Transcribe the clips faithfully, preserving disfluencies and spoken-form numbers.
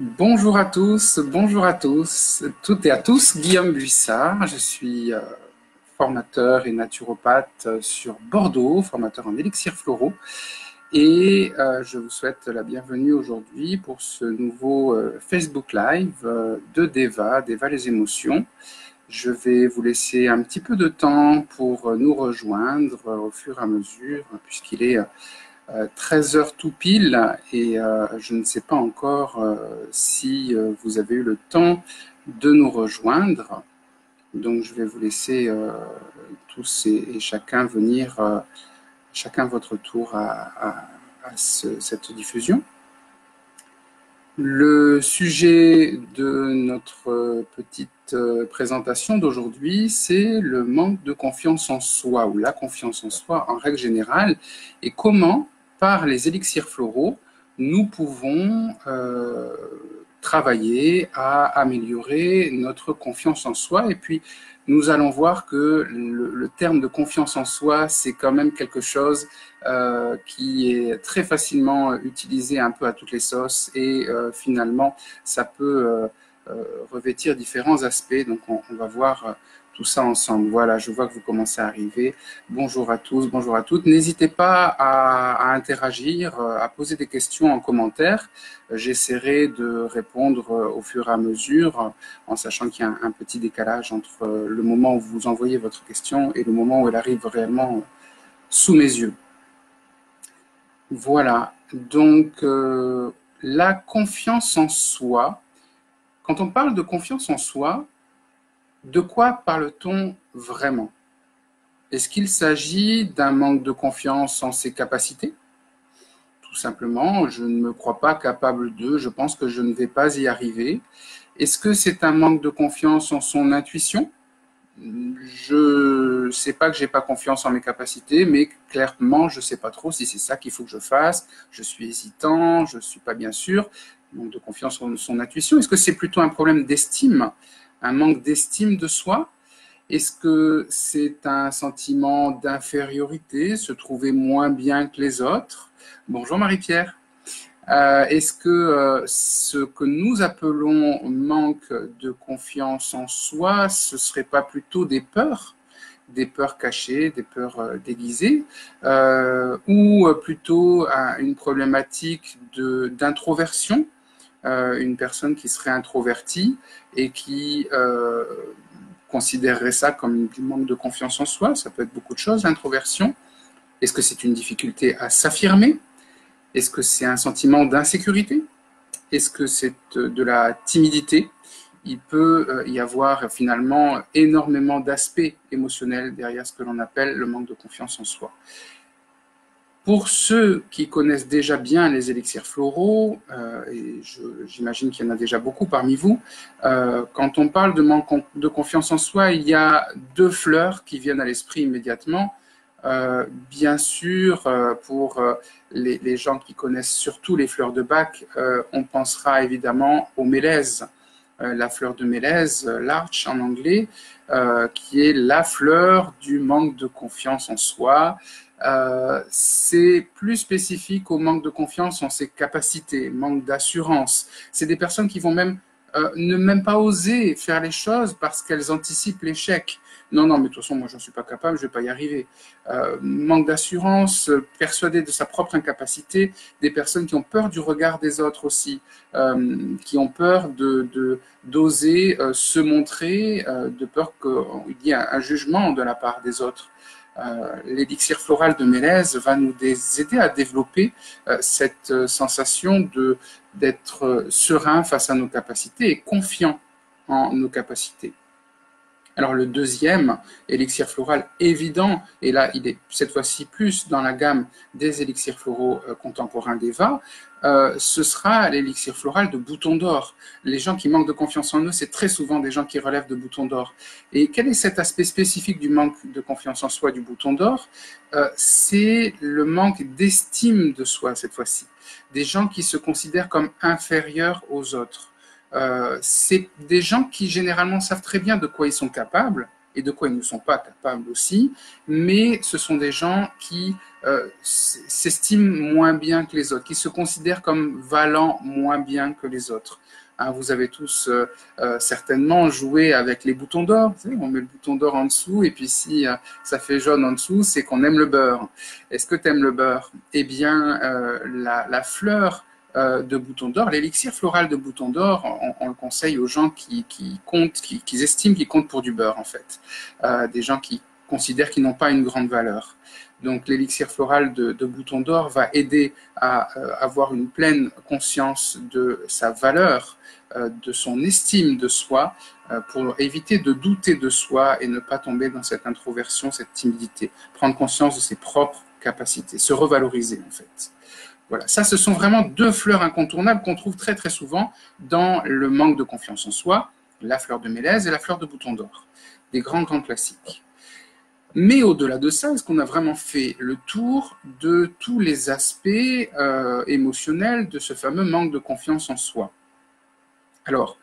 Bonjour à tous, bonjour à tous, toutes et à tous. Guillaume Buissard, je suis euh, formateur et naturopathe sur Bordeaux, formateur en élixirs floraux. Et euh, je vous souhaite la bienvenue aujourd'hui pour ce nouveau euh, Facebook Live euh, de Deva, Deva les émotions. Je vais vous laisser un petit peu de temps pour nous rejoindre euh, au fur et à mesure, puisqu'il est... Euh, treize heures tout pile et euh, je ne sais pas encore euh, si euh, vous avez eu le temps de nous rejoindre. Donc je vais vous laisser euh, tous et, et chacun venir, euh, chacun votre tour à, à, à ce, cette diffusion. Le sujet de notre petite présentation d'aujourd'hui, c'est le manque de confiance en soi ou la confiance en soi en règle générale et comment, par les élixirs floraux, nous pouvons euh, travailler à améliorer notre confiance en soi. Et puis, nous allons voir que le, le terme de confiance en soi, c'est quand même quelque chose euh, qui est très facilement utilisé un peu à toutes les sauces et euh, finalement, ça peut euh, euh, revêtir différents aspects. Donc, on, on va voir euh, tout ça ensemble. Voilà, je vois que vous commencez à arriver. Bonjour à tous, bonjour à toutes. N'hésitez pas à, à interagir, à poser des questions en commentaire. J'essaierai de répondre au fur et à mesure, en sachant qu'il y a un, un petit décalage entre le moment où vous envoyez votre question et le moment où elle arrive réellement sous mes yeux. Voilà, donc euh, la confiance en soi. Quand on parle de confiance en soi, de quoi parle-t-on vraiment? Est-ce qu'il s'agit d'un manque de confiance en ses capacités? Tout simplement, je ne me crois pas capable de, je pense que je ne vais pas y arriver. Est-ce que c'est un manque de confiance en son intuition? Je ne sais pas que je n'ai pas confiance en mes capacités, mais clairement, je ne sais pas trop si c'est ça qu'il faut que je fasse. Je suis hésitant, je ne suis pas bien sûr. Manque de confiance en son intuition. Est-ce que c'est plutôt un problème d'estime, un manque d'estime de soi? Est-ce que c'est un sentiment d'infériorité, se trouver moins bien que les autres? Bonjour Marie-Pierre. Euh, Est-ce que euh, ce que nous appelons manque de confiance en soi, ce ne serait pas plutôt des peurs, des peurs cachées, des peurs euh, déguisées, euh, ou plutôt euh, une problématique d'introversion, euh, une personne qui serait introvertie et qui euh, considérerait ça comme du manque de confiance en soi? Ça peut être beaucoup de choses, l'introversion. Est-ce que c'est une difficulté à s'affirmer? Est-ce que c'est un sentiment d'insécurité? Est-ce que c'est de la timidité? Il peut y avoir finalement énormément d'aspects émotionnels derrière ce que l'on appelle le manque de confiance en soi. Pour ceux qui connaissent déjà bien les élixirs floraux, euh, et j'imagine qu'il y en a déjà beaucoup parmi vous, euh, quand on parle de manque de confiance en soi, il y a deux fleurs qui viennent à l'esprit immédiatement. Euh, bien sûr, euh, pour euh, les, les gens qui connaissent surtout les fleurs de Bach, euh, on pensera évidemment au mélèze, euh, la fleur de mélèze, l'arch en anglais, euh, qui est la fleur du manque de confiance en soi. Euh, c'est plus spécifique au manque de confiance en ses capacités, manque d'assurance. C'est des personnes qui vont même euh, ne même pas oser faire les choses parce qu'elles anticipent l'échec. Non, non, mais de toute façon, moi, je ne suis pas capable, je ne vais pas y arriver. Euh, manque d'assurance, persuadé de sa propre incapacité, des personnes qui ont peur du regard des autres aussi, euh, qui ont peur de, de, d'oser euh, se montrer, euh, de peur qu'il y ait un, un jugement de la part des autres. Euh, l'élixir floral de mélèze va nous aider à développer euh, cette sensation de, d'être serein face à nos capacités et confiant en nos capacités. Alors le deuxième élixir floral évident, et là il est cette fois-ci plus dans la gamme des élixirs floraux euh, contemporains d'Eva, euh, ce sera l'élixir floral de bouton d'or. Les gens qui manquent de confiance en eux, c'est très souvent des gens qui relèvent de bouton d'or. Et quel est cet aspect spécifique du manque de confiance en soi du bouton d'or? euh, C'est le manque d'estime de soi cette fois-ci. Des gens qui se considèrent comme inférieurs aux autres. Euh, c'est des gens qui généralement savent très bien de quoi ils sont capables, et de quoi ils ne sont pas capables aussi, mais ce sont des gens qui euh, s'estiment moins bien que les autres, qui se considèrent comme valant moins bien que les autres. Hein, vous avez tous euh, euh, certainement joué avec les boutons d'or. On met le bouton d'or en dessous et puis si euh, ça fait jaune en dessous, c'est qu'on aime le beurre. Est-ce que tu aimes le beurre? Eh bien, euh, la, la fleur euh, de bouton d'or, l'élixir floral de bouton d'or, on, on le conseille aux gens qui, qui comptent, qui, qui estiment qu'ils comptent pour du beurre en fait. Euh, des gens qui considèrent qu'ils n'ont pas une grande valeur. Donc l'élixir floral de, de bouton d'or va aider à euh, avoir une pleine conscience de sa valeur, euh, de son estime de soi, euh, pour éviter de douter de soi et ne pas tomber dans cette introversion, cette timidité. Prendre conscience de ses propres capacités, se revaloriser en fait. Voilà, ça ce sont vraiment deux fleurs incontournables qu'on trouve très très souvent dans le manque de confiance en soi, la fleur de mélèze et la fleur de bouton d'or. Des grands grands classiques. Mais au-delà de ça, est-ce qu'on a vraiment fait le tour de tous les aspects euh, émotionnels de ce fameux manque de confiance en soi? Alors,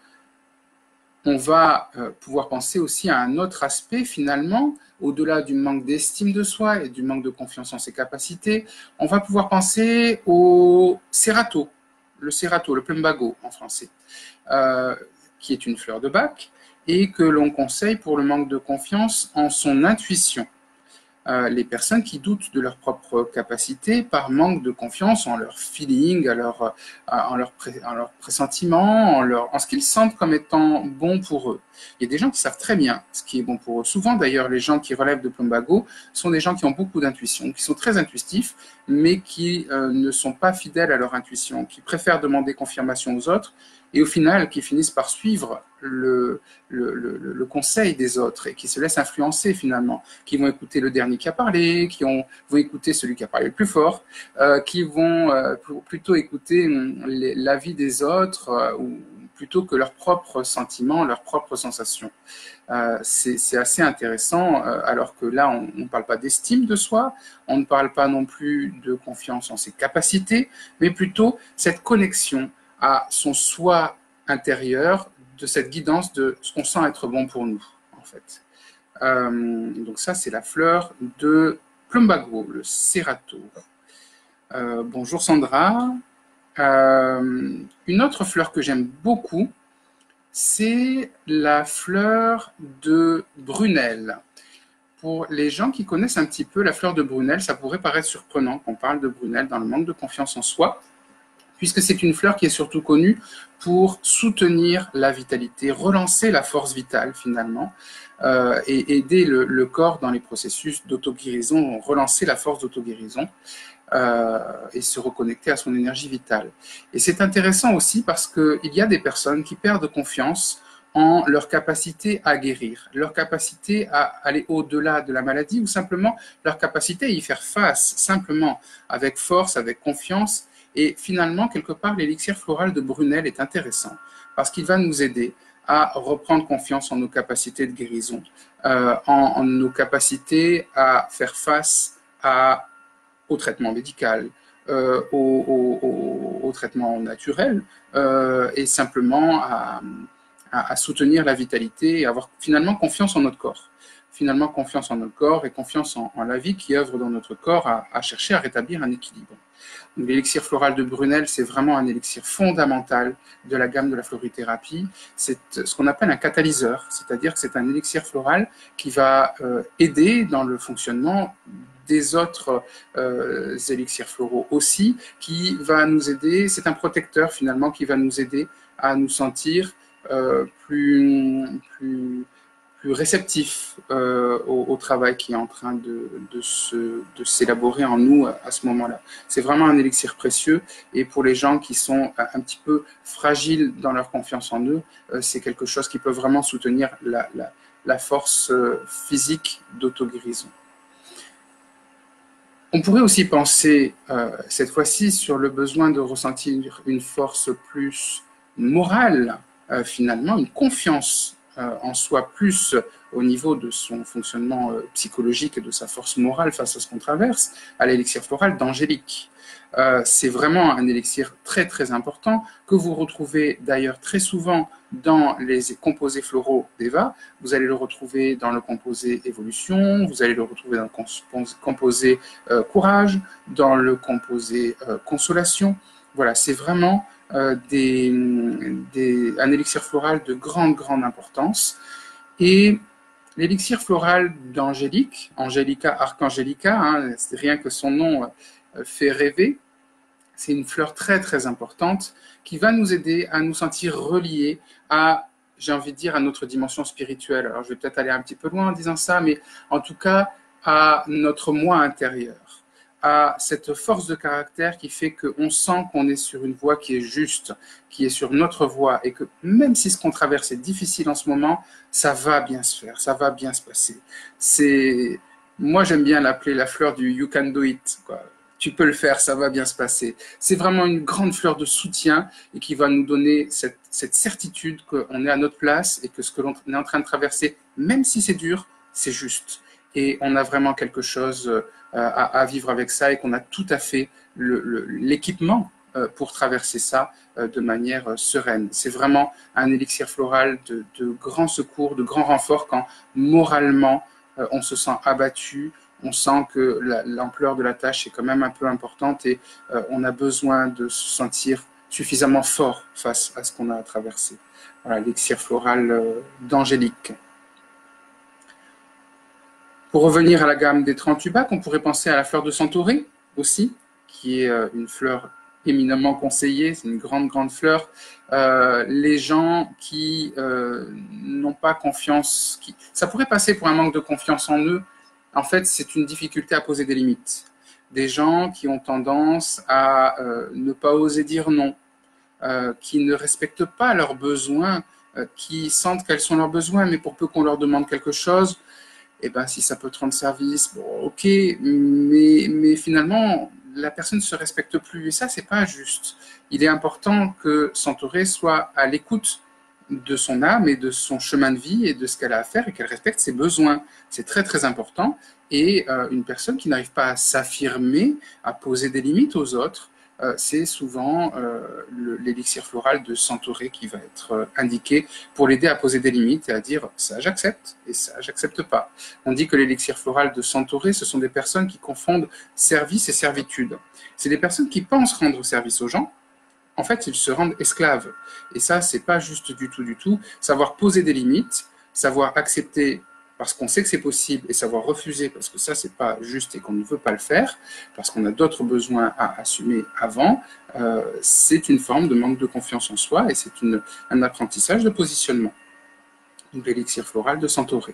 on va euh, pouvoir penser aussi à un autre aspect finalement, au-delà du manque d'estime de soi et du manque de confiance en ses capacités, on va pouvoir penser au Cerato, le Cerato, le plumbago en français, euh, qui est une fleur de Bach, et que l'on conseille pour le manque de confiance en son intuition. Euh, les personnes qui doutent de leur propre capacité par manque de confiance en leur feeling, à leur, euh, en, leur pré, en leur pressentiment, en, leur, en ce qu'ils sentent comme étant bon pour eux. Il y a des gens qui savent très bien ce qui est bon pour eux. Souvent d'ailleurs, les gens qui relèvent de plumbago sont des gens qui ont beaucoup d'intuition, qui sont très intuitifs, mais qui euh, ne sont pas fidèles à leur intuition, qui préfèrent demander confirmation aux autres, et au final qui finissent par suivre le, le, le, le conseil des autres et qui se laissent influencer finalement, qui vont écouter le dernier qui a parlé, qui ont, vont écouter celui qui a parlé le plus fort, euh, qui vont euh, plutôt écouter l'avis des autres euh, ou plutôt que leurs propres sentiments, leurs propres sensations. Euh, c'est assez intéressant, euh, alors que là, on ne parle pas d'estime de soi, on ne parle pas non plus de confiance en ses capacités, mais plutôt cette connexion à son soi intérieur, de cette guidance de ce qu'on sent être bon pour nous, en fait. Euh, donc ça, c'est la fleur de plumbago, le Cerato. Euh, bonjour Sandra. Euh, une autre fleur que j'aime beaucoup, c'est la fleur de Brunel. Pour les gens qui connaissent un petit peu la fleur de Brunel, ça pourrait paraître surprenant qu'on parle de Brunel dans le manque de confiance en soi, puisque c'est une fleur qui est surtout connue pour soutenir la vitalité, relancer la force vitale finalement, euh, et aider le, le corps dans les processus d'auto-guérison, relancer la force d'auto-guérison euh, et se reconnecter à son énergie vitale. Et c'est intéressant aussi parce qu'il y a des personnes qui perdent confiance en leur capacité à guérir, leur capacité à aller au-delà de la maladie ou simplement leur capacité à y faire face, simplement avec force, avec confiance. Et finalement, quelque part, l'élixir floral de Brunel est intéressant parce qu'il va nous aider à reprendre confiance en nos capacités de guérison, euh, en, en nos capacités à faire face à, au traitement médical, euh, au, au, au, au traitement naturel euh, et simplement à, à, à soutenir la vitalité et avoir finalement confiance en notre corps. Finalement, confiance en notre corps et confiance en, en la vie qui œuvre dans notre corps à, à chercher à rétablir un équilibre. L'élixir floral de Brunel, c'est vraiment un élixir fondamental de la gamme de la florithérapie. C'est ce qu'on appelle un catalyseur, c'est-à-dire que c'est un élixir floral qui va euh, aider dans le fonctionnement des autres euh, élixirs floraux aussi, qui va nous aider, c'est un protecteur finalement qui va nous aider à nous sentir euh, plus, plus, plus réceptifs euh, au, au travail qui est en train de, de, se, de s'élaborer en nous à, à ce moment-là. C'est vraiment un élixir précieux et pour les gens qui sont un petit peu fragiles dans leur confiance en eux, euh, c'est quelque chose qui peut vraiment soutenir la, la, la force euh, physique d'auto-guérison. On pourrait aussi penser euh, cette fois-ci sur le besoin de ressentir une force plus morale, euh, finalement, une confiance euh, en soi plus au niveau de son fonctionnement euh, psychologique et de sa force morale face à ce qu'on traverse, à l'élixir floral d'Angélique. Euh, c'est vraiment un élixir très très important que vous retrouvez d'ailleurs très souvent dans les composés floraux d'Eva. Vous allez le retrouver dans le composé évolution, vous allez le retrouver dans le composé euh, courage, dans le composé euh, consolation. Voilà, c'est vraiment euh, des, des, un élixir floral de grande grande importance. Et l'élixir floral d'Angélique, Angelica Archangelica, hein, c'est rien que son nom euh, fait rêver. C'est une fleur très très importante qui va nous aider à nous sentir reliés à, j'ai envie de dire, à notre dimension spirituelle. Alors je vais peut-être aller un petit peu loin en disant ça, mais en tout cas à notre moi intérieur, à cette force de caractère qui fait qu'on sent qu'on est sur une voie qui est juste, qui est sur notre voie, et que même si ce qu'on traverse est difficile en ce moment, ça va bien se faire, ça va bien se passer. C'est, moi j'aime bien l'appeler la fleur du you can do it, quoi. Tu peux le faire, ça va bien se passer. C'est vraiment une grande fleur de soutien et qui va nous donner cette, cette certitude qu'on est à notre place et que ce que l'on est en train de traverser, même si c'est dur, c'est juste. Et on a vraiment quelque chose à, à vivre avec ça et qu'on a tout à fait l'équipement pour traverser ça de manière sereine. C'est vraiment un élixir floral de, de grand secours, de grand renfort quand moralement on se sent abattu. On sent que l'ampleur de la tâche est quand même un peu importante et euh, on a besoin de se sentir suffisamment fort face à ce qu'on a à traverser. Voilà, l'élixir floral euh, d'Angélique. Pour revenir à la gamme des trente tubacs, on pourrait penser à la fleur de Centaurée aussi, qui est euh, une fleur éminemment conseillée, c'est une grande, grande fleur. Euh, les gens qui euh, n'ont pas confiance, qui... ça pourrait passer pour un manque de confiance en eux. En fait, c'est une difficulté à poser des limites. Des gens qui ont tendance à euh, ne pas oser dire non, euh, qui ne respectent pas leurs besoins, euh, qui sentent quels sont leurs besoins, mais pour peu qu'on leur demande quelque chose, eh ben, si ça peut te rendre service, bon, ok, mais, mais finalement, la personne ne se respecte plus. Et ça, c'est pas juste. Il est important que Centaurée soit à l'écoute de son âme et de son chemin de vie et de ce qu'elle a à faire et qu'elle respecte ses besoins. C'est très, très important. Et euh, une personne qui n'arrive pas à s'affirmer, à poser des limites aux autres, euh, c'est souvent euh, l'élixir floral de Centaurée qui va être euh, indiqué pour l'aider à poser des limites et à dire ça j'accepte et ça j'accepte pas. On dit que l'élixir floral de Centaurée, ce sont des personnes qui confondent service et servitude. C'est des personnes qui pensent rendre service aux gens. En fait, ils se rendent esclaves. Et ça, c'est pas juste du tout, du tout. Savoir poser des limites, savoir accepter parce qu'on sait que c'est possible et savoir refuser parce que ça, c'est pas juste et qu'on ne veut pas le faire, parce qu'on a d'autres besoins à assumer avant, euh, c'est une forme de manque de confiance en soi et c'est un apprentissage de positionnement. Donc, l'élixir floral de Centaurée.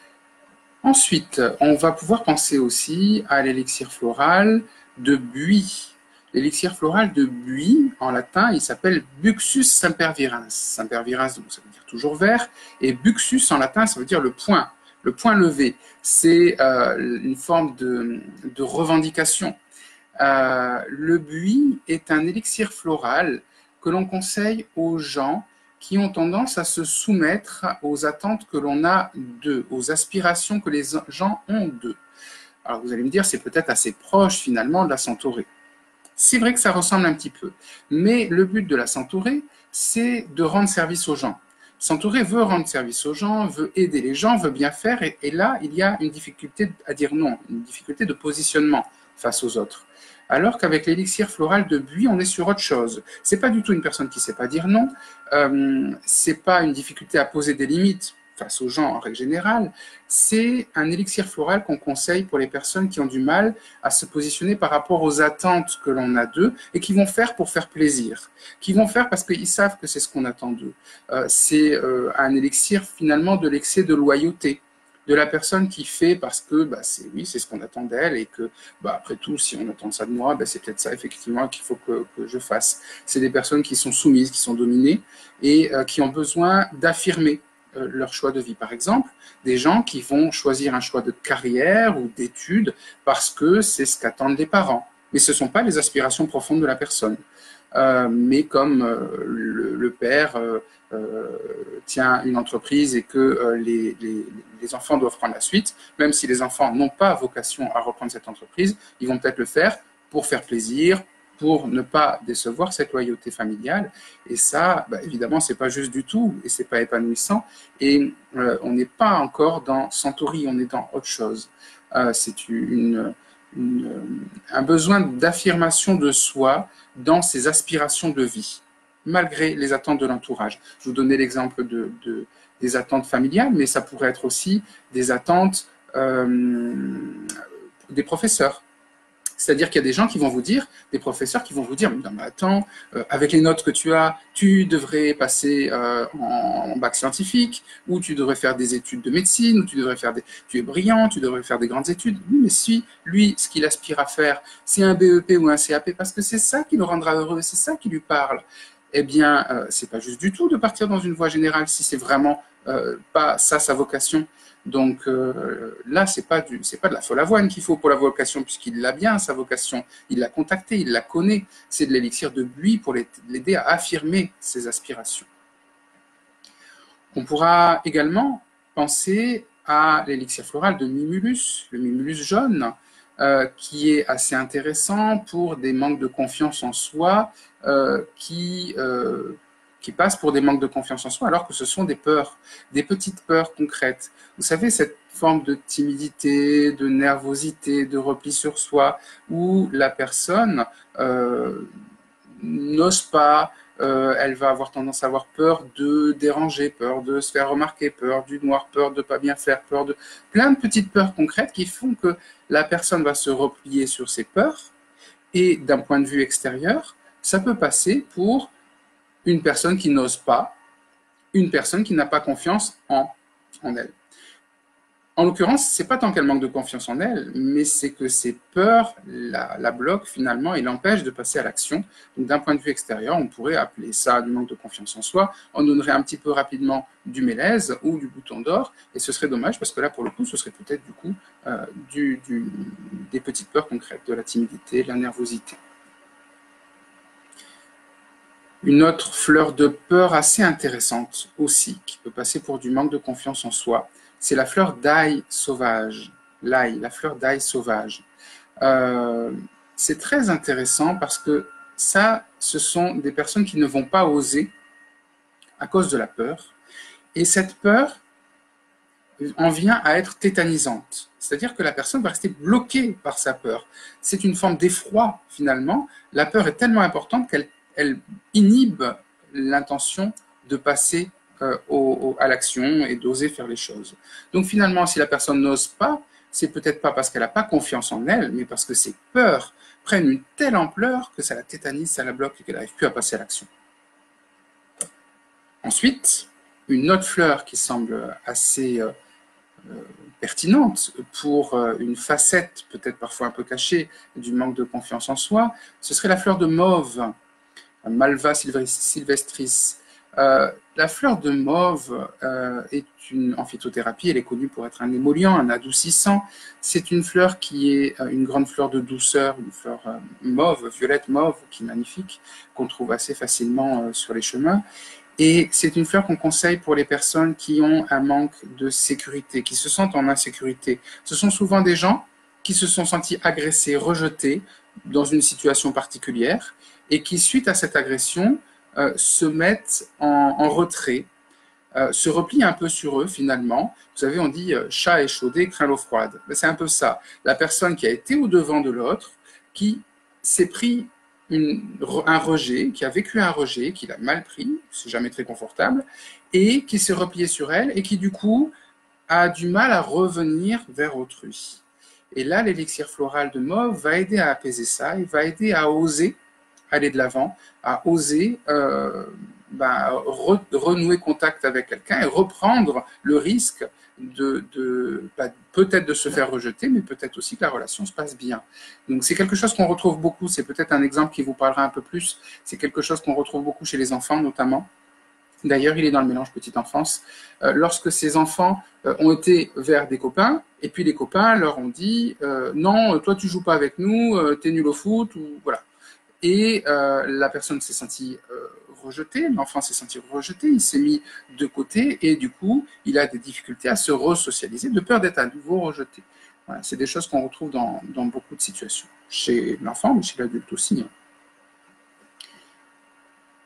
Ensuite, on va pouvoir penser aussi à l'élixir floral de buis. L'élixir floral de buis, en latin, il s'appelle Buxus sempervirens. Sempervirens, donc ça veut dire toujours vert, et Buxus en latin, ça veut dire le point, le point levé. C'est euh, une forme de, de revendication. Euh, le buis est un élixir floral que l'on conseille aux gens qui ont tendance à se soumettre aux attentes que l'on a d'eux, aux aspirations que les gens ont d'eux. Alors vous allez me dire, c'est peut-être assez proche finalement de la Centaurée. C'est vrai que ça ressemble un petit peu, mais le but de la Centaurée, c'est de rendre service aux gens. Centaurée veut rendre service aux gens, veut aider les gens, veut bien faire, et, et là, il y a une difficulté à dire non, une difficulté de positionnement face aux autres. Alors qu'avec l'élixir floral de buis, on est sur autre chose. C'est pas du tout une personne qui ne sait pas dire non, euh, c'est pas une difficulté à poser des limites face aux gens en règle générale, c'est un élixir floral qu'on conseille pour les personnes qui ont du mal à se positionner par rapport aux attentes que l'on a d'eux et qui vont faire pour faire plaisir, qui vont faire parce qu'ils savent que c'est ce qu'on attend d'eux. Euh, c'est euh, un élixir finalement de l'excès de loyauté, de la personne qui fait parce que bah, c'est oui, c'est ce qu'on attend d'elle et que bah, après tout, si on attend ça de moi, bah, c'est peut-être ça effectivement qu'il faut que, que je fasse. C'est des personnes qui sont soumises, qui sont dominées et euh, qui ont besoin d'affirmer leur choix de vie. Par exemple, des gens qui vont choisir un choix de carrière ou d'études parce que c'est ce qu'attendent les parents. Mais ce ne sont pas les aspirations profondes de la personne. Euh, mais comme euh, le, le père euh, euh, tient une entreprise et que euh, les, les, les enfants doivent prendre la suite, même si les enfants n'ont pas vocation à reprendre cette entreprise, ils vont peut-être le faire pour faire plaisir, pour ne pas décevoir cette loyauté familiale. Et ça, bah, évidemment, c'est pas juste du tout et c'est pas épanouissant. Et euh, on n'est pas encore dans Centauri, on est dans autre chose. Euh, c'est une, une, un besoin d'affirmation de soi dans ses aspirations de vie, malgré les attentes de l'entourage. Je vous donnais l'exemple de, de, des attentes familiales, mais ça pourrait être aussi des attentes euh, des professeurs. C'est-à-dire qu'il y a des gens qui vont vous dire, des professeurs qui vont vous dire, non mais attends, euh, avec les notes que tu as, tu devrais passer euh, en, en bac scientifique, ou tu devrais faire des études de médecine, ou tu devrais faire des, tu es brillant, tu devrais faire des grandes études. Oui, mais si lui, ce qu'il aspire à faire, c'est un B E P ou un C A P, parce que c'est ça qui le rendra heureux, c'est ça qui lui parle. Eh bien, euh, c'est pas juste du tout de partir dans une voie générale si c'est vraiment euh, pas ça sa vocation. Donc euh, là, c'est pas du, c'est pas de la folle avoine qu'il faut pour la vocation, puisqu'il l'a bien, sa vocation. Il l'a contactée, il la connaît. C'est de l'élixir de buis pour l'aider à affirmer ses aspirations. On pourra également penser à l'élixir floral de Mimulus, le Mimulus jaune, euh, qui est assez intéressant pour des manques de confiance en soi, euh, qui... Euh, qui passent pour des manques de confiance en soi, alors que ce sont des peurs, des petites peurs concrètes. Vous savez, cette forme de timidité, de nervosité, de repli sur soi, où la personne euh, n'ose pas, euh, elle va avoir tendance à avoir peur de déranger, peur de se faire remarquer, peur du noir, peur de ne pas bien faire, peur de... plein de petites peurs concrètes qui font que la personne va se replier sur ses peurs, et d'un point de vue extérieur, ça peut passer pour une personne qui n'ose pas, une personne qui n'a pas confiance en, en elle. En l'occurrence, ce n'est pas tant qu'elle manque de confiance en elle, mais c'est que ses peurs la, la bloquent finalement et l'empêchent de passer à l'action. Donc d'un point de vue extérieur, on pourrait appeler ça du manque de confiance en soi. On donnerait un petit peu rapidement du mélèze ou du bouton d'or, et ce serait dommage parce que là, pour le coup, ce serait peut-être du coup euh, du, du, des petites peurs concrètes, de la timidité, de la nervosité. Une autre fleur de peur assez intéressante aussi, qui peut passer pour du manque de confiance en soi, c'est la fleur d'ail sauvage. L'ail, la fleur d'ail sauvage. Euh, c'est très intéressant parce que ça, ce sont des personnes qui ne vont pas oser à cause de la peur. Et cette peur en vient à être tétanisante. C'est-à-dire que la personne va rester bloquée par sa peur. C'est une forme d'effroi finalement. La peur est tellement importante qu'elle elle inhibe l'intention de passer euh, au, au, à l'action et d'oser faire les choses. Donc finalement, si la personne n'ose pas, c'est peut-être pas parce qu'elle n'a pas confiance en elle, mais parce que ses peurs prennent une telle ampleur que ça la tétanise, ça la bloque et qu'elle n'arrive plus à passer à l'action. Ensuite, une autre fleur qui semble assez euh, euh, pertinente pour euh, une facette peut-être parfois un peu cachée du manque de confiance en soi, ce serait la fleur de mauve. Malva sylvestris. Euh, la fleur de mauve euh, est une, en phytothérapie, elle est connue pour être un émollient, un adoucissant. C'est une fleur qui est euh, une grande fleur de douceur, une fleur euh, mauve, violette mauve, qui est magnifique, qu'on trouve assez facilement euh, sur les chemins. Et c'est une fleur qu'on conseille pour les personnes qui ont un manque de sécurité, qui se sentent en insécurité. Ce sont souvent des gens qui se sont sentis agressés, rejetés dans une situation particulière, et qui, suite à cette agression, euh, se mettent en, en retrait, euh, se replient un peu sur eux, finalement. Vous savez, on dit euh, « chat échaudé craint l'eau froide ». C'est un peu ça. La personne qui a été au-devant de l'autre, qui s'est pris une, un rejet, qui a vécu un rejet, qui l'a mal pris, c'est jamais très confortable, et qui s'est replié sur elle, et qui, du coup, a du mal à revenir vers autrui. Et là, l'élixir floral de mauve va aider à apaiser ça, il va aider à oser aller de l'avant, à oser euh, ben, re, renouer contact avec quelqu'un et reprendre le risque de, de ben, peut-être de se faire rejeter, mais peut-être aussi que la relation se passe bien. Donc c'est quelque chose qu'on retrouve beaucoup, c'est peut-être un exemple qui vous parlera un peu plus, c'est quelque chose qu'on retrouve beaucoup chez les enfants notamment. D'ailleurs, il est dans le mélange petite enfance. Euh, lorsque ces enfants euh, ont été vers des copains, et puis les copains leur ont dit euh, « Non, toi tu joues pas avec nous, euh, t'es nul au foot », ou voilà. Et euh, la personne s'est sentie euh, rejetée, l'enfant s'est senti rejeté, il s'est mis de côté et du coup, il a des difficultés à se resocialiser de peur d'être à nouveau rejeté. Voilà, c'est des choses qu'on retrouve dans, dans beaucoup de situations, chez l'enfant, mais chez l'adulte aussi.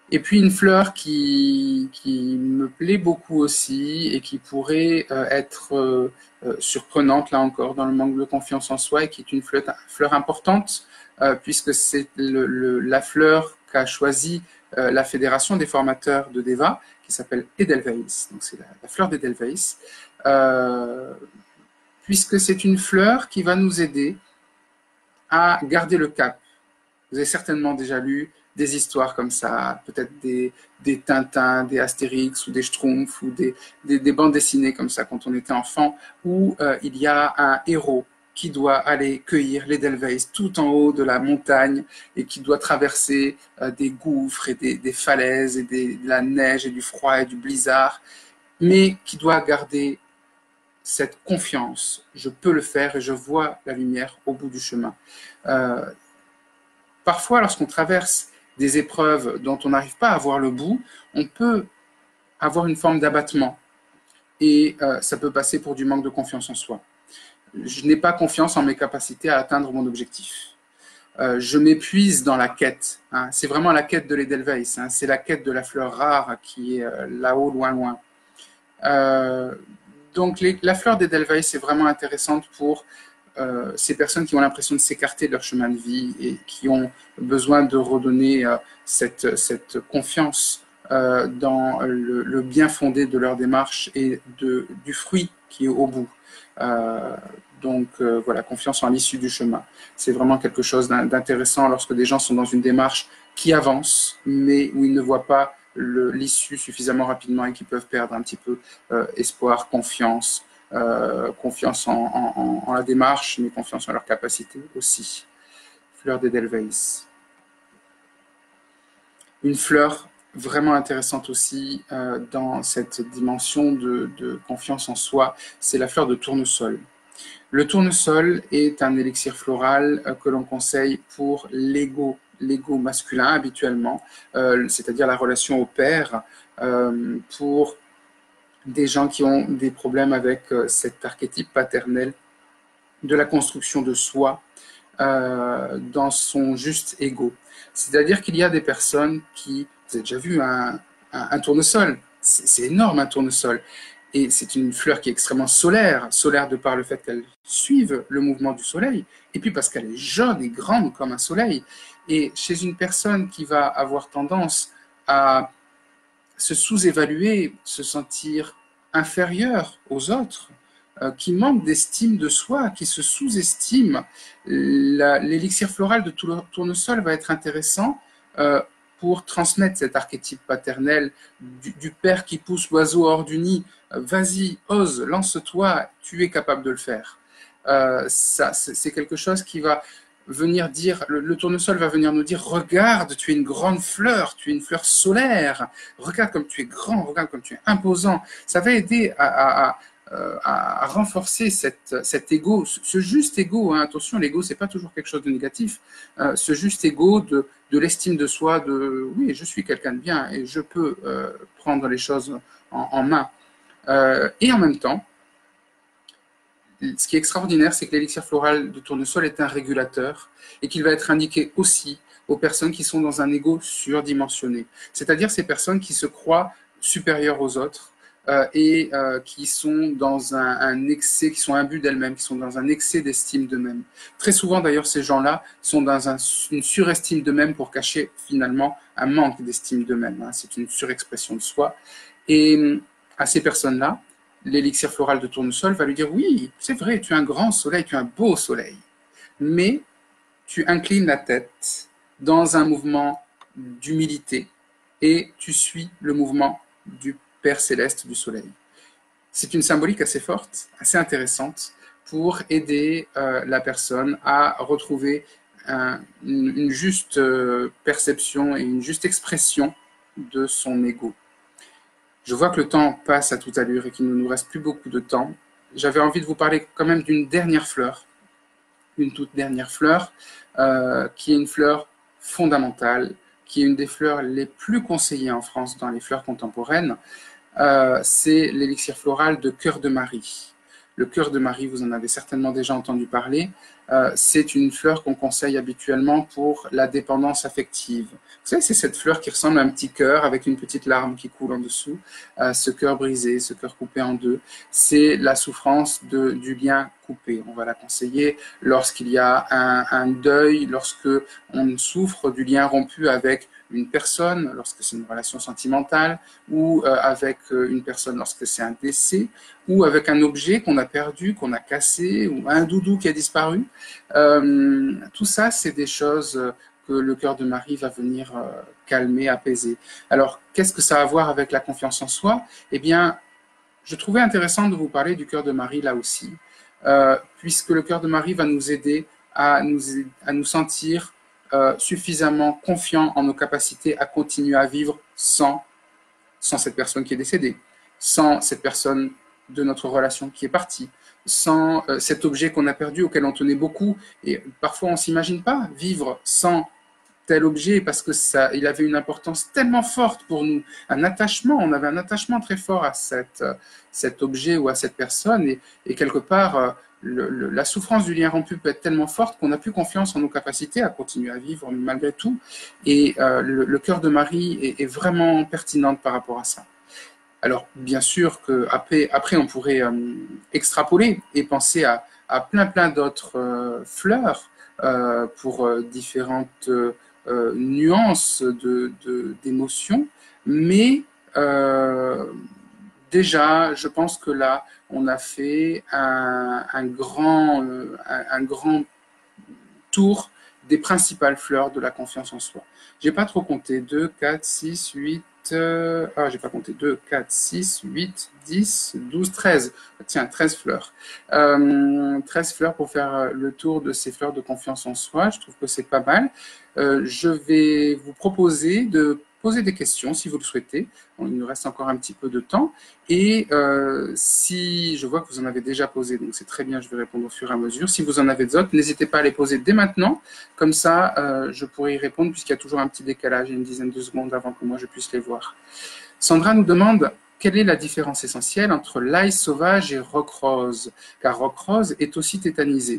Et puis une fleur qui, qui me plaît beaucoup aussi et qui pourrait euh, être euh, euh, surprenante, là encore, dans le manque de confiance en soi, et qui est une fleur, fleur importante, euh, puisque c'est le, le, la fleur qu'a choisie euh, la Fédération des formateurs de Deva, qui s'appelle Edelweiss. Donc c'est la, la fleur d'Edelweiss, euh, puisque c'est une fleur qui va nous aider à garder le cap. Vous avez certainement déjà lu des histoires comme ça, peut-être des, des Tintins, des Astérix ou des Schtroumpfs ou des, des, des bandes dessinées comme ça quand on était enfant, où euh, il y a un héros qui doit aller cueillir l'Edelweiss tout en haut de la montagne et qui doit traverser euh, des gouffres et des, des falaises et des, de la neige et du froid et du blizzard, mais qui doit garder cette confiance. Je peux le faire et je vois la lumière au bout du chemin. Euh, parfois, lorsqu'on traverse des épreuves dont on n'arrive pas à voir le bout, on peut avoir une forme d'abattement et euh, ça peut passer pour du manque de confiance en soi. Je n'ai pas confiance en mes capacités à atteindre mon objectif. Euh, je m'épuise dans la quête. Hein. C'est vraiment la quête de l'Edelweiss. Hein. C'est la quête de la fleur rare qui est euh, là-haut, loin, loin. Euh, donc, les, la fleur d'Edelweiss est vraiment intéressante pour Euh, ces personnes qui ont l'impression de s'écarter de leur chemin de vie et qui ont besoin de redonner euh, cette, cette confiance euh, dans le, le bien fondé de leur démarche et de, du fruit qui est au bout. Euh, donc euh, voilà, confiance en l'issue du chemin. C'est vraiment quelque chose d'intéressant lorsque des gens sont dans une démarche qui avance, mais où ils ne voient pas l'issue suffisamment rapidement et qui peuvent perdre un petit peu euh, espoir, confiance. Euh, confiance en, en, en la démarche, mais confiance en leur capacité aussi. Fleur d'Edelweiss. Une fleur vraiment intéressante aussi euh, dans cette dimension de, de confiance en soi, c'est la fleur de tournesol. Le tournesol est un élixir floral euh, que l'on conseille pour l'ego, l'ego masculin habituellement, euh, c'est-à-dire la relation au père, euh, pour des gens qui ont des problèmes avec euh, cet archétype paternel de la construction de soi euh, dans son juste ego. C'est-à-dire qu'il y a des personnes qui, vous avez déjà vu un, un, un tournesol, c'est énorme un tournesol, et c'est une fleur qui est extrêmement solaire, solaire de par le fait qu'elle suive le mouvement du soleil, et puis parce qu'elle est jaune et grande comme un soleil. Et chez une personne qui va avoir tendance à se sous-évaluer, se sentir inférieur aux autres, euh, qui manque d'estime de soi, qui se sous-estime, l'élixir floral de tournesol va être intéressant euh, pour transmettre cet archétype paternel du, du père qui pousse l'oiseau hors du nid. Vas-y, ose, lance-toi, tu es capable de le faire. Euh, ça, c'est quelque chose qui va venir dire, le, le tournesol va venir nous dire, regarde, tu es une grande fleur, tu es une fleur solaire, regarde comme tu es grand, regarde comme tu es imposant. Ça va aider à, à, à, à renforcer cette, cet ego, ce juste ego, hein, attention, l'ego, c'est pas toujours quelque chose de négatif, euh, ce juste ego de, de l'estime de soi, de oui, je suis quelqu'un de bien et je peux euh, prendre les choses en, en main. Euh, et en même temps, ce qui est extraordinaire, c'est que l'élixir floral de tournesol est un régulateur et qu'il va être indiqué aussi aux personnes qui sont dans un ego surdimensionné. C'est-à-dire ces personnes qui se croient supérieures aux autres euh, et euh, qui sont dans un, un excès, qui sont imbus d'elles-mêmes, qui sont dans un excès d'estime d'eux-mêmes. Très souvent, d'ailleurs, ces gens-là sont dans un, une surestime d'eux-mêmes pour cacher finalement un manque d'estime d'eux-mêmes. Hein. C'est une surexpression de soi. Et à ces personnes-là, l'élixir floral de tournesol va lui dire, oui, c'est vrai, tu es un grand soleil, tu es un beau soleil, mais tu inclines la tête dans un mouvement d'humilité et tu suis le mouvement du Père céleste du soleil. C'est une symbolique assez forte, assez intéressante pour aider euh, la personne à retrouver un, une, une juste euh, perception et une juste expression de son ego. Je vois que le temps passe à toute allure et qu'il ne nous reste plus beaucoup de temps. J'avais envie de vous parler quand même d'une dernière fleur, une toute dernière fleur, euh, qui est une fleur fondamentale, qui est une des fleurs les plus conseillées en France dans les fleurs contemporaines. Euh, c'est l'élixir floral de Cœur de Marie. Le Cœur de Marie, vous en avez certainement déjà entendu parler. Euh, c'est une fleur qu'on conseille habituellement pour la dépendance affective. Vous savez, c'est cette fleur qui ressemble à un petit cœur avec une petite larme qui coule en dessous. Euh, ce cœur brisé, ce cœur coupé en deux, c'est la souffrance de, du lien coupé. On va la conseiller lorsqu'il y a un, un deuil, lorsque on souffre du lien rompu avec une personne, lorsque c'est une relation sentimentale, ou euh, avec une personne lorsque c'est un décès, ou avec un objet qu'on a perdu, qu'on a cassé, ou un doudou qui a disparu. Euh, tout ça, c'est des choses que le cœur de Marie va venir euh, calmer, apaiser. Alors, qu'est-ce que ça a à voir avec la confiance en soi? Eh bien, je trouvais intéressant de vous parler du cœur de Marie là aussi, euh, puisque le cœur de Marie va nous aider à nous, à nous sentir euh, suffisamment confiants en nos capacités à continuer à vivre sans, sans cette personne qui est décédée, sans cette personne de notre relation qui est partie, sans euh, cet objet qu'on a perdu, auquel on tenait beaucoup. Et parfois, on ne s'imagine pas vivre sans tel objet parce que ça, il avait une importance tellement forte pour nous, un attachement, on avait un attachement très fort à cette, cet objet ou à cette personne, et, et quelque part, le, le, la souffrance du lien rompu peut être tellement forte qu'on n'a plus confiance en nos capacités à continuer à vivre malgré tout, et euh, le, le cœur de Marie est, est vraiment pertinent par rapport à ça. Alors, bien sûr qu'après, après, on pourrait euh, extrapoler et penser à, à plein plein d'autres euh, fleurs euh, pour euh, différentes euh, Euh, nuances de, de, d'émotions, mais euh, déjà, je pense que là, on a fait un, un, grand, euh, un, un grand tour des principales fleurs de la confiance en soi. J'ai pas trop compté, deux, quatre, six, huit, euh, ah, j'ai pas compté, deux, quatre, six, huit, dix, douze, treize. Tiens, treize fleurs. Euh, treize fleurs pour faire le tour de ces fleurs de confiance en soi. Je trouve que c'est pas mal. Euh, je vais vous proposer de poser des questions si vous le souhaitez. Bon, il nous reste encore un petit peu de temps. Et euh, si je vois que vous en avez déjà posé, donc c'est très bien, je vais répondre au fur et à mesure. Si vous en avez d'autres, n'hésitez pas à les poser dès maintenant. Comme ça, euh, je pourrai y répondre puisqu'il y a toujours un petit décalage, une dizaine de secondes avant que moi je puisse les voir. Sandra nous demande quelle est la différence essentielle entre l'ail sauvage et roc rose, car roc rose est aussi tétanisé.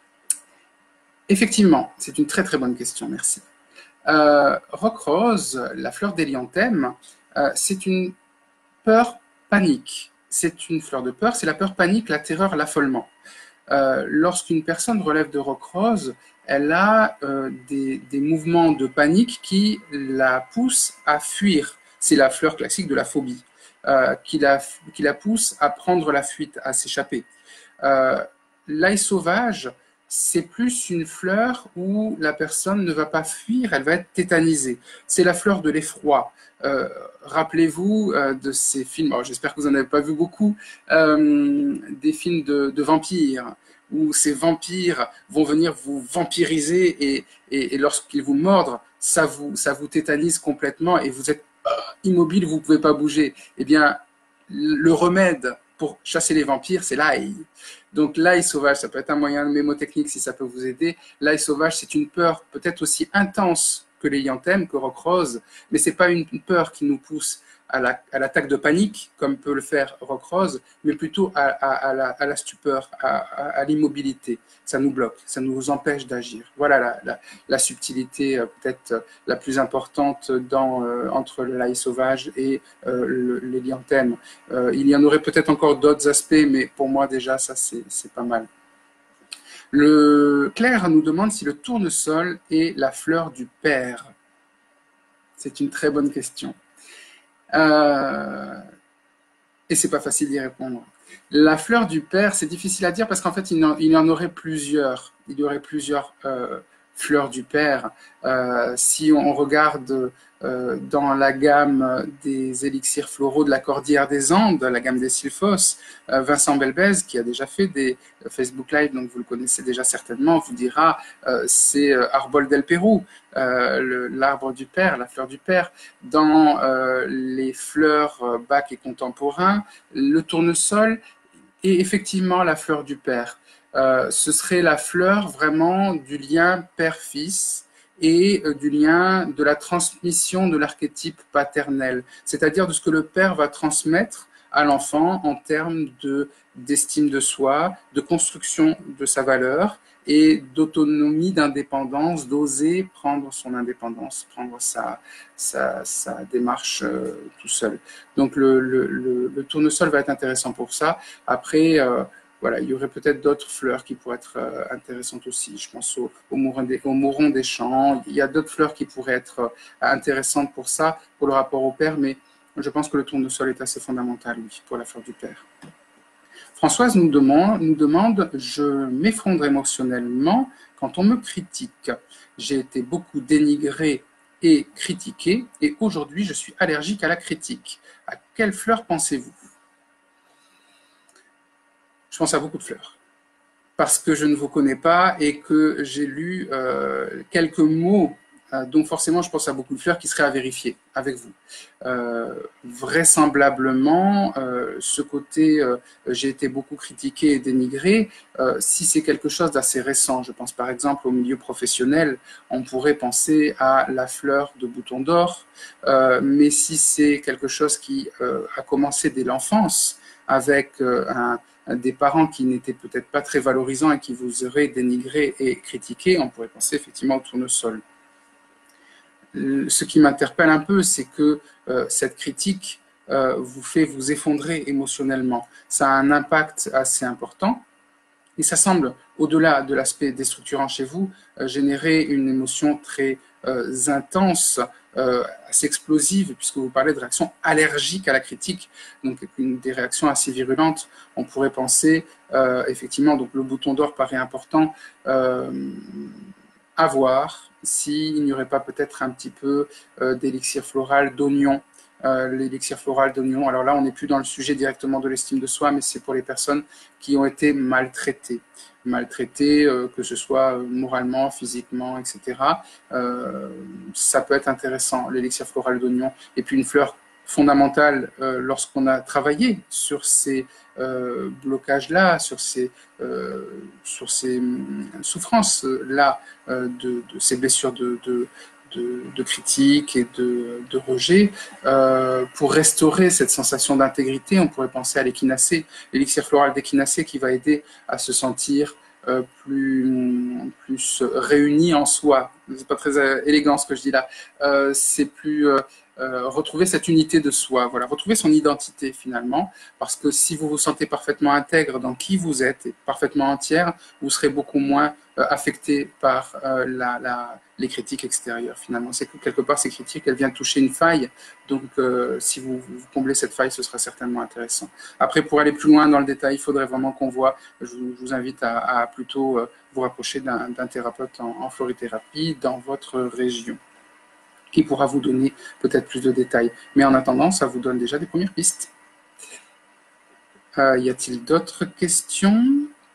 Effectivement, c'est une très très bonne question, merci. Euh, roc rose, la fleur d'hélianthème, euh, c'est une peur panique. C'est une fleur de peur, c'est la peur panique, la terreur, l'affolement. Euh, lorsqu'une personne relève de roc rose, elle a euh, des, des mouvements de panique qui la poussent à fuir. C'est la fleur classique de la phobie, euh, qui, la, qui la pousse à prendre la fuite, à s'échapper. Euh, l'ail sauvage, c'est plus une fleur où la personne ne va pas fuir, elle va être tétanisée. C'est la fleur de l'effroi. Euh, Rappelez-vous euh, de ces films, j'espère que vous n'en avez pas vu beaucoup, euh, des films de, de vampires, où ces vampires vont venir vous vampiriser et, et, et lorsqu'ils vous mordent, ça vous, ça vous tétanise complètement et vous êtes euh, immobile, vous ne pouvez pas bouger. Eh bien, le remède pour chasser les vampires, c'est l'ail. Donc l'ail sauvage, ça peut être un moyen mémotechnique si ça peut vous aider. L'ail sauvage, c'est une peur peut-être aussi intense que l'hélianthème, que roc rose, mais ce n'est pas une peur qui nous pousse à l'attaque la, de panique, comme peut le faire roc rose, mais plutôt à, à, à, la, à la stupeur, à, à, à l'immobilité. Ça nous bloque, ça nous empêche d'agir. Voilà la, la, la subtilité euh, peut-être la plus importante dans, euh, entre l'ail sauvage et euh, l'hélianthème. Euh, il y en aurait peut-être encore d'autres aspects, mais pour moi déjà, ça c'est pas mal. Le Claire nous demande si le tournesol est la fleur du père. C'est une très bonne question. Euh, et c'est pas facile d'y répondre. La fleur du père, c'est difficile à dire parce qu'en fait, il, en, il y en aurait plusieurs. Il y aurait plusieurs euh, fleurs du père. Euh, si on regarde euh, dans la gamme des élixirs floraux de la Cordillère des Andes, la gamme des Sylphos, euh, Vincent Belbez, qui a déjà fait des Facebook Live, donc vous le connaissez déjà certainement, vous dira euh, c'est Arbol del Pérou, euh, l'arbre du père, la fleur du père. Dans euh, les fleurs euh, Bach et contemporains, le tournesol est effectivement la fleur du père. Euh, ce serait la fleur vraiment du lien père-fils et euh, du lien de la transmission de l'archétype paternel, c'est-à-dire de ce que le père va transmettre à l'enfant en termes de d'estime de soi, de construction de sa valeur et d'autonomie, d'indépendance, d'oser prendre son indépendance, prendre sa, sa, sa démarche euh, tout seul. Donc le, le, le, le tournesol va être intéressant pour ça. Après, euh, voilà, il y aurait peut-être d'autres fleurs qui pourraient être euh, intéressantes aussi. Je pense au, au, mouron des, au mouron des champs. Il y a d'autres fleurs qui pourraient être euh, intéressantes pour ça, pour le rapport au père, mais je pense que le tournesol est assez fondamental, oui, pour la fleur du père. Françoise nous demande, nous demande « Je m'effondre émotionnellement quand on me critique. J'ai été beaucoup dénigrée et critiquée, et aujourd'hui je suis allergique à la critique. À quelle fleur pensez-vous » Je pense à beaucoup de fleurs, parce que je ne vous connais pas et que j'ai lu euh, quelques mots, euh, donc forcément je pense à beaucoup de fleurs qui seraient à vérifier avec vous. Euh, vraisemblablement, euh, ce côté euh, j'ai été beaucoup critiqué et dénigré, euh, si c'est quelque chose d'assez récent, je pense par exemple au milieu professionnel, on pourrait penser à la fleur de bouton d'or, euh, mais si c'est quelque chose qui euh, a commencé dès l'enfance, avec euh, un des parents qui n'étaient peut-être pas très valorisants et qui vous auraient dénigré et critiqué, on pourrait penser effectivement au tournesol. Ce qui m'interpelle un peu, c'est que euh, cette critique euh, vous fait vous effondrer émotionnellement. Ça a un impact assez important et ça semble, au-delà de l'aspect déstructurant chez vous, euh, générer une émotion très euh, intense, euh, assez explosive, puisque vous parlez de réactions allergiques à la critique, donc une, des réactions assez virulentes. On pourrait penser, euh, effectivement, donc le bouton d'or paraît important, euh, à voir s'il n'y aurait pas peut-être un petit peu euh, d'élixir floral d'oignon. Euh, l'élixir floral d'oignon. Alors là, on n'est plus dans le sujet directement de l'estime de soi, mais c'est pour les personnes qui ont été maltraitées. Maltraitées, euh, que ce soit moralement, physiquement, et cetera. Euh, ça peut être intéressant, l'élixir floral d'oignon. Et puis une fleur fondamentale euh, lorsqu'on a travaillé sur ces euh, blocages-là, sur ces, euh, sur ces souffrances-là, euh, de, de ces blessures de, de De, de critique et de, de rejet. Euh, pour restaurer cette sensation d'intégrité, on pourrait penser à l'échinacée, l'élixir floral d'échinacée qui va aider à se sentir euh, plus, plus réuni en soi. C'est pas très euh, élégant ce que je dis là. Euh, c'est plus euh, euh, retrouver cette unité de soi, voilà, retrouver son identité finalement, parce que si vous vous sentez parfaitement intègre dans qui vous êtes et parfaitement entière, vous serez beaucoup moins euh, affecté par euh, la, la, les critiques extérieures finalement. C'est que quelque part ces critiques, elles viennent toucher une faille, donc euh, si vous, vous comblez cette faille, ce sera certainement intéressant. Après, pour aller plus loin dans le détail, il faudrait vraiment qu'on voit, je, je vous invite à, à plutôt euh, vous rapprocher d'un d'un thérapeute en, en florithérapie dans votre région, qui pourra vous donner peut-être plus de détails. Mais en attendant, ça vous donne déjà des premières pistes. Euh, y a-t-il d'autres questions?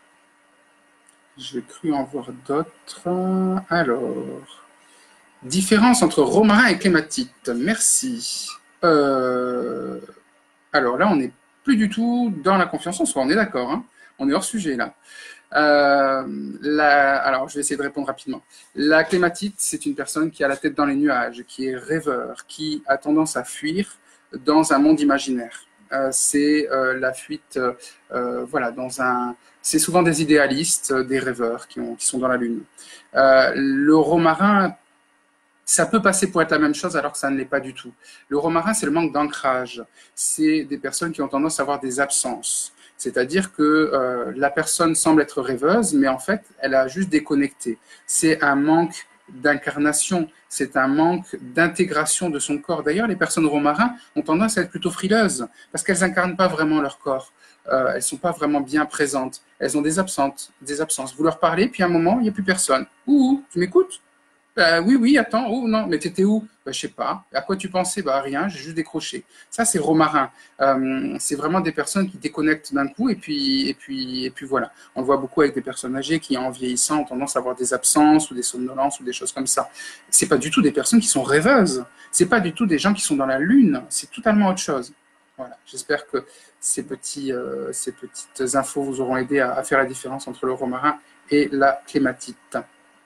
J'ai cru en voir d'autres. Alors, différence entre romarin et clématite. Merci. Euh, alors là, on n'est plus du tout dans la confiance en soi, on est d'accord, hein, on est hors sujet là. Euh, la, alors, je vais essayer de répondre rapidement. La clématite, c'est une personne qui a la tête dans les nuages, qui est rêveur, qui a tendance à fuir dans un monde imaginaire. Euh, c'est euh, la fuite, euh, voilà, dans un. C'est souvent des idéalistes, des rêveurs qui, ont, qui sont dans la lune. Euh, le romarin, ça peut passer pour être la même chose alors que ça ne l'est pas du tout. Le romarin, c'est le manque d'ancrage. C'est des personnes qui ont tendance à avoir des absences. C'est-à-dire que euh, la personne semble être rêveuse, mais en fait, elle a juste déconnecté. C'est un manque d'incarnation, c'est un manque d'intégration de son corps. D'ailleurs, les personnes romarins ont tendance à être plutôt frileuses, parce qu'elles n'incarnent pas vraiment leur corps. Euh, elles ne sont pas vraiment bien présentes. Elles ont des absences, des absences. Vous leur parlez, puis à un moment, il n'y a plus personne. Ouh, tu m'écoutes? Euh, oui, oui, attends, oh non, mais t'étais où? Ben, je sais pas. À quoi tu pensais? Bah, rien, j'ai juste décroché. Ça, c'est romarin. Euh, c'est vraiment des personnes qui déconnectent d'un coup et puis, et, puis, et puis voilà. On le voit beaucoup avec des personnes âgées qui, en vieillissant, ont tendance à avoir des absences ou des somnolences ou des choses comme ça. C'est pas du tout des personnes qui sont rêveuses. C'est pas du tout des gens qui sont dans la lune. C'est totalement autre chose. Voilà. J'espère que ces, petits, euh, ces petites infos vous auront aidé à, à faire la différence entre le romarin et la clématite.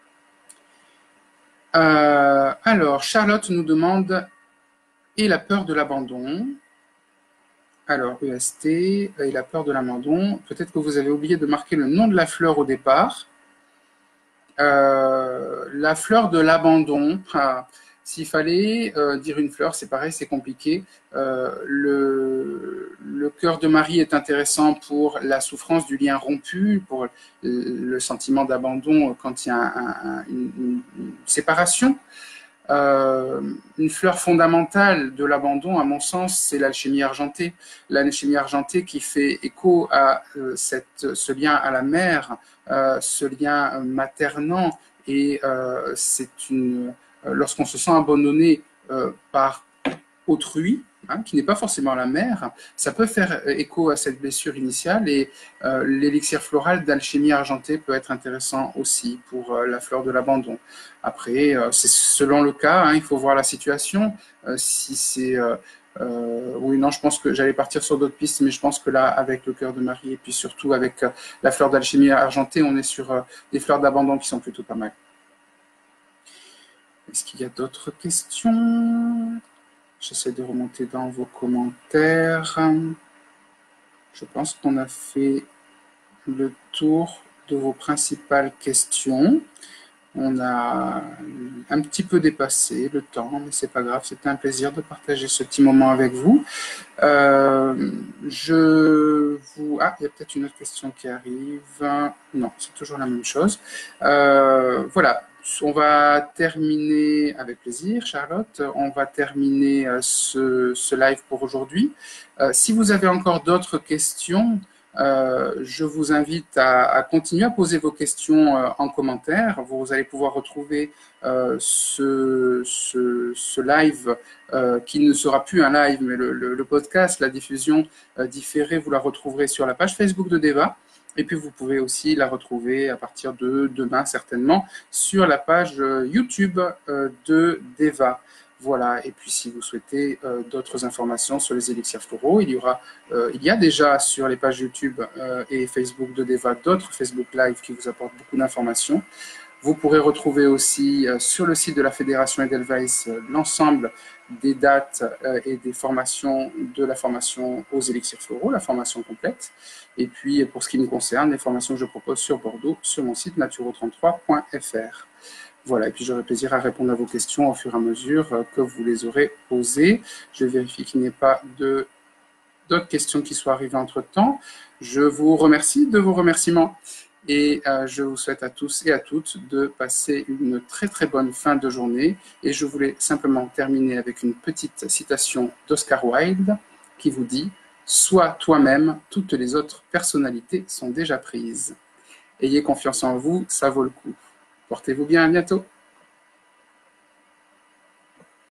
Euh, alors, Charlotte nous demande « Et la peur de l'abandon ?» Alors, E S T, et la peur de l'abandon. Peut-être que vous avez oublié de marquer le nom de la fleur au départ. Euh, la fleur de l'abandon, ah, s'il fallait euh, dire une fleur, c'est pareil, c'est compliqué. Euh, le, le cœur de Marie est intéressant pour la souffrance du lien rompu, pour le sentiment d'abandon quand il y a un, un, une, une, une séparation. Euh, une fleur fondamentale de l'abandon, à mon sens, c'est l'alchimie argentée. L'alchimie argentée qui fait écho à euh, cette, ce lien à la mère, euh, ce lien maternant, et euh, c'est une, euh, lorsqu'on se sent abandonné euh, par autrui, hein, qui n'est pas forcément la mère, ça peut faire écho à cette blessure initiale, et euh, l'élixir floral d'alchimie argentée peut être intéressant aussi pour euh, la fleur de l'abandon. Après, euh, c'est selon le cas, hein, il faut voir la situation. Euh, si c'est... Euh, euh, oui, non, je pense que j'allais partir sur d'autres pistes, mais je pense que là, avec le cœur de Marie, et puis surtout avec euh, la fleur d'alchimie argentée, on est sur euh, des fleurs d'abandon qui sont plutôt pas mal. Est-ce qu'il y a d'autres questions ? J'essaie de remonter dans vos commentaires. Je pense qu'on a fait le tour de vos principales questions. On a un petit peu dépassé le temps, mais c'est pas grave. C'était un plaisir de partager ce petit moment avec vous. Euh, je vous... Ah, il y a peut-être une autre question qui arrive. Non, c'est toujours la même chose. Euh, voilà. On va terminer, avec plaisir, Charlotte, on va terminer ce, ce live pour aujourd'hui. Euh, si vous avez encore d'autres questions, euh, je vous invite à, à continuer à poser vos questions euh, en commentaire. Vous allez pouvoir retrouver euh, ce, ce, ce live euh, qui ne sera plus un live, mais le, le, le podcast, la diffusion euh, différée, vous la retrouverez sur la page Facebook de Deva. Et puis, vous pouvez aussi la retrouver à partir de demain, certainement, sur la page YouTube de Deva. Voilà. Et puis, si vous souhaitez euh, d'autres informations sur les élixirs floraux, il y aura, euh, il y a déjà sur les pages YouTube euh, et Facebook de Deva d'autres Facebook Live qui vous apportent beaucoup d'informations. Vous pourrez retrouver aussi euh, sur le site de la Fédération Edelweiss euh, l'ensemble des dates euh, et des formations de la formation aux élixirs floraux, la formation complète. Et puis, pour ce qui me concerne, les formations que je propose sur Bordeaux, sur mon site naturo trente-trois point F R. Voilà, et puis j'aurai plaisir à répondre à vos questions au fur et à mesure euh, que vous les aurez posées. Je vérifie qu'il n'y ait pas de d'autres questions qui soient arrivées entre-temps. Je vous remercie de vos remerciements. Et euh, je vous souhaite à tous et à toutes de passer une très très bonne fin de journée. Et je voulais simplement terminer avec une petite citation d'Oscar Wilde qui vous dit « Sois toi-même, toutes les autres personnalités sont déjà prises. » Ayez confiance en vous, ça vaut le coup. Portez-vous bien, à bientôt.